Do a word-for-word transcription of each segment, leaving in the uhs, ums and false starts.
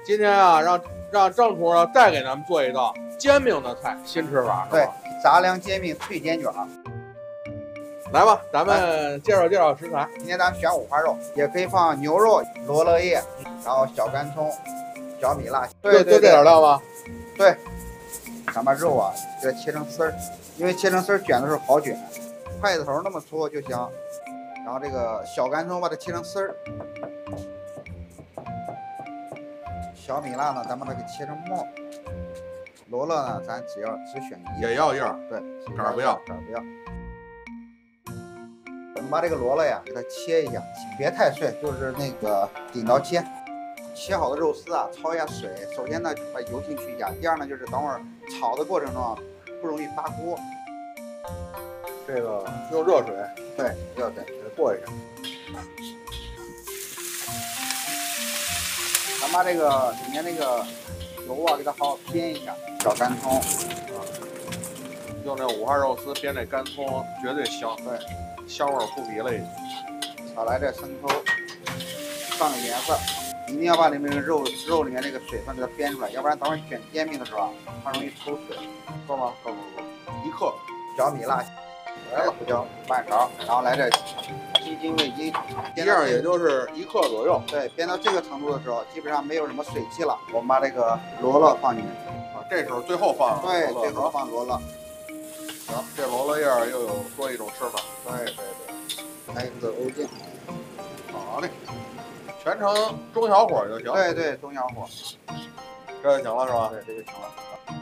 今天啊，让让郑厨呢再给咱们做一道煎饼的菜，新吃法。 对，杂粮煎饼脆煎卷。 来吧，咱们介绍介绍食材。 今天咱们选五花肉，也可以放牛肉、罗勒叶，然后小干葱、小米辣。对对， 就这点料吗？ 对，咱把肉啊给它切成丝儿，因为切成丝儿卷的时候好卷，筷子头那么粗就行。然后这个小干葱把它切成丝儿，小米辣呢，咱把它给切成末。罗勒呢，咱只要只选一， 也要叶儿， 对， 杆儿不要， 杆儿不要。我们把这个罗勒呀，给它切一下，别太碎，就是那个顶刀切。切好的肉丝啊，焯一下水。首先呢，把油性去一下；第二呢，就是等会儿炒的过程中啊，不容易发锅。 这个用热水， 对，热水给它过一下。 咱把这个里面那个油啊，给它好好煸一下。小干葱啊， 用这五花肉丝煸这干葱，绝对香。 对。 香味扑鼻了已经。 炒来这生抽，上个颜色，一定要把里面的肉肉里面那个水分给它煸出来，要不然等会儿卷煎饼的时候啊，它容易抽水。 够吗？够够够，一克。 小米辣，来了胡椒半勺，然后来这鸡精味精， 一样也就是一克左右。 对，煸到这个程度的时候，基本上没有什么水汽了。我们把这个罗勒放进去， 啊，这时候最后放对，最后放罗勒。 行，这罗勒叶儿又有多一种吃法。 对对对，来一个欧酱。 好嘞，全程中小火就行。 对对，中小火， 这就行了是吧？ 对，这就行了。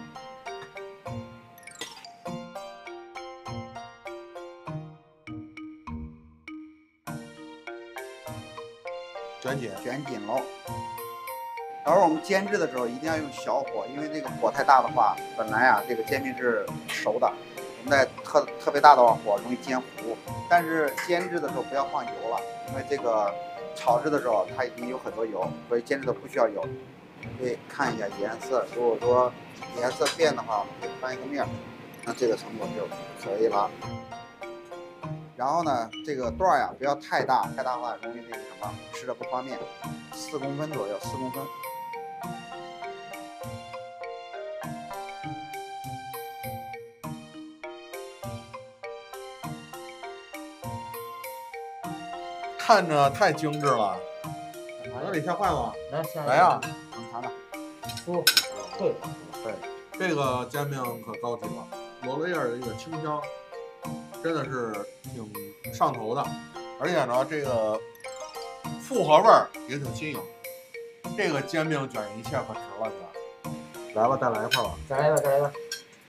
卷紧， 卷紧喽。等会儿我们煎制的时候一定要用小火，因为那个火太大的话，本来啊这个煎饼是熟的，我们在特特别大的火容易煎糊。但是煎制的时候不要放油了，因为这个炒制的时候它已经有很多油，所以煎制的不需要油。可以看一下颜色，如果说颜色变的话，我们可以翻一个面，那这个程度就可以了。然后呢，这个段儿呀不要太大，太大的话容易那个什么，吃着不方便。四公分左右，四公分。 看着太精致了。往里下筷子吗？ 来下来呀！ 尝尝看， 舒服，对对， 这个煎饼可高级了，罗勒叶的一个清香，真的是挺上头的，而且呢，这个复合味儿也挺新颖。这个煎饼卷一切可值了，哥。来吧，再来一块吧。 再来一个，再来一个。